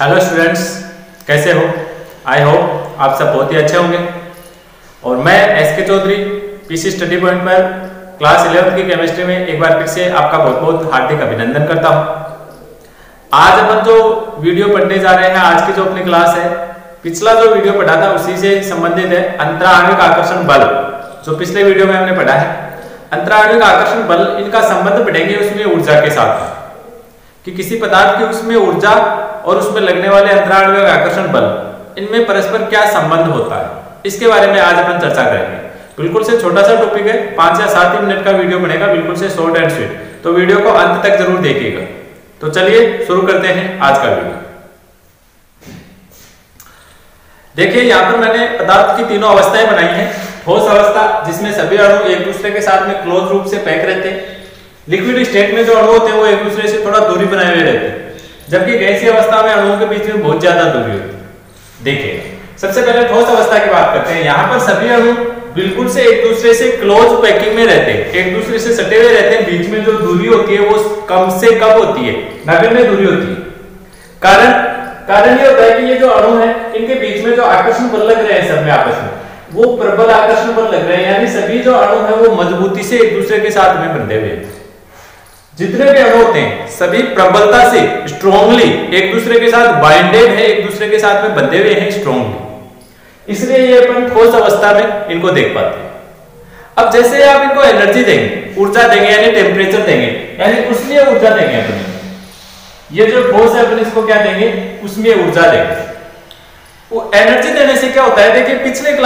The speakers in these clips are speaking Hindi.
हेलो स्टूडेंट्स, कैसे हो? आई होप आप सब बहुत ही अच्छे होंगे। और मैं S K Chaudhary PC study point पर क्लास 11th की केमिस्ट्री में एक बार फिर से आपका बहुत बहुत हार्दिक अभिनंदन करता हूं। आज अपन जो वीडियो पढ़ने जा रहे हैं, आज की जो अपनी क्लास है, पिछला जो वीडियो पढ़ा था उसी से संबंधित है अंतराण्विक आकर्षण बल। जो पिछले वीडियो में हमने पढ़ा है अंतराण्विक आकर्षण बल, इनका संबंध पढ़ेंगे उसमें ऊर्जा के साथ कि किसी पदार्थ की उसमें ऊर्जा और उसमें लगने वाले अंतराण्विक आकर्षण बल, इनमें परस्पर क्या संबंध होता है, इसके बारे में आज अपन चर्चा करेंगे। बिल्कुल से छोटा सा टॉपिक है, 5 या 7 मिनट का वीडियो बनेगा, बिल्कुल से शॉर्ट एंड स्वीट, तो वीडियो को अंत तक जरूर देखिएगा। तो चलिए शुरू करते हैं आज का वीडियो। देखिए यहाँ पर मैंने पदार्थ की तीनों अवस्थाएं बनाई हैं। ठोस अवस्था जिसमें सभी अणु एक दूसरे के साथ में क्लोज रूप से पैक रहते हैं। लिक्विड स्टेट में जो अणु होते हैं वो एक दूसरे से थोड़ा दूरी बनाए हुए रहते हैं, जबकि गैसीय अवस्था में अणुओं के बीच में बहुत ज्यादा दूरी होती है। देखिए सबसे पहले ठोस अवस्था की बात करते हैं। यहाँ पर सभी अणु बिल्कुल से एक दूसरे से क्लोज पैकिंग में रहते हैं, एक दूसरे से सटे हुए रहते हैं। बीच में जो दूरी होती है वो कम से कम होती है, नगण्य दूरी होती है। कारण ये होता है कि ये जो अणु है इनके बीच में जो आकर्षण बल लग रहे हैं सब में आपस में, वो प्रबल आकर्षण बल लग रहे हैं, यानी सभी जो अणु है वो मजबूती से एक दूसरे के साथ में बंधे हुए हैं। जितने भी अणु होते हैं सभी प्रबलता से स्ट्रांगली एक दूसरे के साथ बाइंडेड है, एक दूसरे के साथ में बंधे हुए हैं स्ट्रांगली। इसलिए ये अपन ठोस अवस्था में इनको देख पाते हैं। अब जैसे आप इनको एनर्जी देंगे, ऊर्जा देंगे, यानी टेम्परेचर देंगे, यानी उसमें ऊर्जा देंगे अपन। ये जो ठोस है अपन इसको क्या देंगे, उसमें ऊर्जा देंगे। वो एनर्जी देने से क्या होता है, देखिए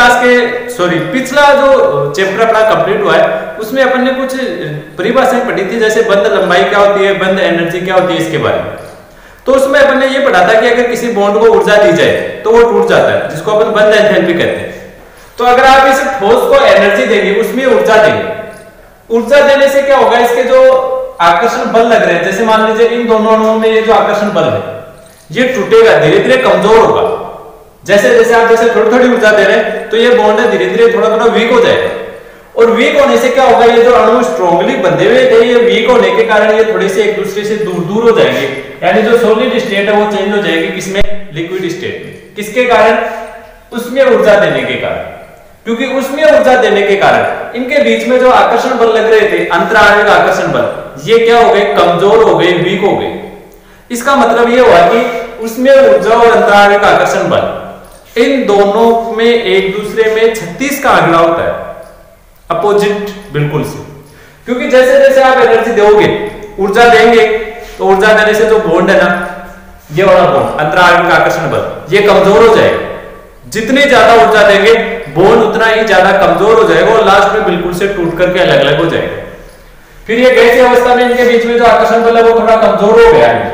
पिछला जो चैप्टर अपना कंप्लीट हुआ है उसमें अपन ने कुछ परिभाषाएं पढ़ी थी, जैसे बंध लंबाई क्या होती है, बंध एनर्जी क्या होती है, इसके बारे में। तो उसमें अपन ने ये पढ़ा था कि अगर किसी बॉन्ड को ऊर्जा दी जाए तो वो टूट जाता है, जिसको अपन बंध एंथैल्पी कहते हैं। तो अगर आप इस ठोस को एनर्जी देंगे, उसमें ऊर्जा देंगे, ऊर्जा देने से क्या होगा, इसके जो आकर्षण बल लग रहे हैं, जैसे मान लीजिए इन दोनों अणुओं में ये जो आकर्षण बल है ये टूटेगा, धीरे धीरे कमजोर होगा। जैसे जैसे आप थोड़ी थोड़ी ऊर्जा दे रहे हैं तो ये बॉन्ड धीरे धीरे थोड़ा थोड़ा वीक हो जाएगा। और वीक होने से क्या होगा, ये जो अणु स्ट्रांगली बंधे हुए थे, ये वीक होने के कारण ये थोड़े से एक दूसरे से दूर दूर हो जाएंगे, यानी जो सॉलिड स्टेट है वो चेंज हो जाएगी किसमें, लिक्विड स्टेट में। किसके कारण, उसमें ऊर्जा देने के कारण। क्योंकि उसमें ऊर्जा देने के कारण इनके बीच में जो आकर्षण बल लग रहे थे, अंतराण्विक आकर्षण बल, ये क्या हो गए, कमजोर हो गए, वीक हो गए। इसका मतलब ये हुआ कि उसमें ऊर्जा और अंतराण्विक आकर्षण बल, इन दोनों में एक दूसरे में 36 का आंकड़ा होता है, अपोजिट बिल्कुल से। क्योंकि जैसे जैसे आप एनर्जी दोगे, ऊर्जा देंगे, तो ऊर्जा देने से जो बॉन्ड है ना, ये वाला बॉन्ड अंतराण्विक आकर्षण बल, ये कमजोर हो जाएगा। जितनी ज्यादा ऊर्जा देंगे बॉन्ड उतना ही ज्यादा कमजोर हो जाएगा और लास्ट में बिल्कुल से टूट करके अलग अलग हो जाएगा। फिर ये गैसीय अवस्था में इनके बीच में जो आकर्षण बल है वो थोड़ा कमजोर हो गया है।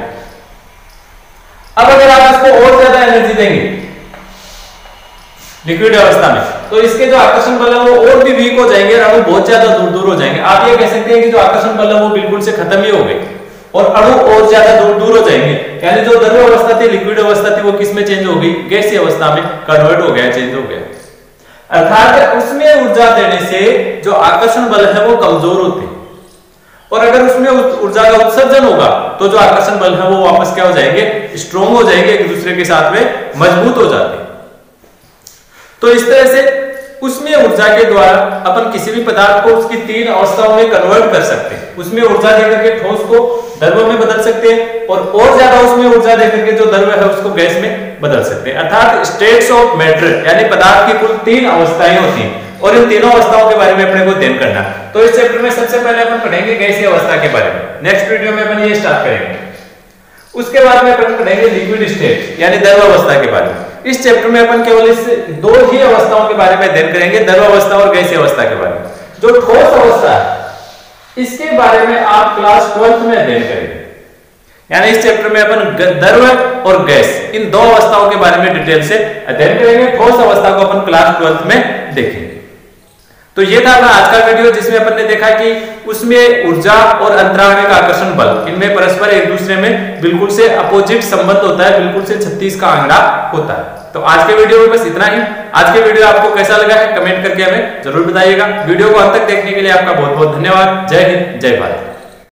अब अगर आप इसको और ज्यादा एनर्जी देंगे लिक्विड अवस्था में, तो इसके जो आकर्षण बल है वो और भी वीक हो जाएंगे और अणु बहुत ज्यादा दूर दूर हो जाएंगे। आप ये कह सकते हैं कि जो आकर्षण बल है वो बिल्कुल से खत्म ही हो गए और अणु और ज्यादा दूर दूर हो जाएंगे। यानी जो द्रव्य अवस्था थी, लिक्विड अवस्था थी, वो किस में चेंज हो गई, गैसीय अवस्था में कन्वर्ट हो गया, चेंज हो गया। अर्थात उसमें ऊर्जा देने से जो आकर्षण बल है वो कमजोर होते हैं, और अगर उसमें ऊर्जा का उत्सर्जन होगा तो जो आकर्षण बल है वो वापस क्या हो जाएंगे, स्ट्रॉन्ग हो जाएंगे, एक दूसरे के साथ में मजबूत हो जाते हैं। तो इस तरह से उसमें ऊर्जा के द्वारा अपन किसी भी पदार्थ को उसकी 3 अवस्थाओं में कन्वर्ट कर सकते हैं। उसमें ऊर्जा देकर के ठोस को द्रव्य में बदल सकते हैं और ज्यादा उसमें ऊर्जा देकर के जो द्रव्य है उसको गैस में बदल सकते हैं। अर्थात स्टेट्स ऑफ मैटर, यानी पदार्थ की कुल 3 अवस्थाएं होती हैं और इन तीनों अवस्थाओं के बारे में अपने को ध्यान करना। तो इस चैप्टर में सबसे पहले अपन पढ़ेंगे गैसीय अवस्था के बारे में, नेक्स्ट वीडियो में अपन ये स्टार्ट करेंगे। उसके बाद में अपन पढ़ेंगे लिक्विड स्टेट यानी द्रव अवस्था के बारे में। इस चैप्टर में अपन केवल इस 2 ही अवस्थाओं के बारे में ध्यान करेंगे, द्रव अवस्था और गैसीय अवस्था के बारे में। जो ठोस अवस्था है इसके बारे में आप क्लास 12th में अध्ययन करेंगे। यानी इस चैप्टर में अपन द्रव और गैस, इन 2 अवस्थाओं के बारे में डिटेल से अध्ययन करेंगे। ठोस अवस्था को अपन क्लास 12th में देखेंगे। तो ये था अपना आज का वीडियो, जिसमें अपन ने देखा कि उसमें ऊर्जा और अंतराण्विक आकर्षण बल, इनमें परस्पर एक दूसरे में बिल्कुल से अपोजिट संबंध होता है, बिल्कुल से 36 का आंकड़ा होता है। तो आज के वीडियो में बस इतना ही। आज के वीडियो आपको कैसा लगा है कमेंट करके हमें जरूर बताइएगा। वीडियो को अंत तक देखने के लिए आपका बहुत बहुत धन्यवाद। जय हिंद, जय भारत।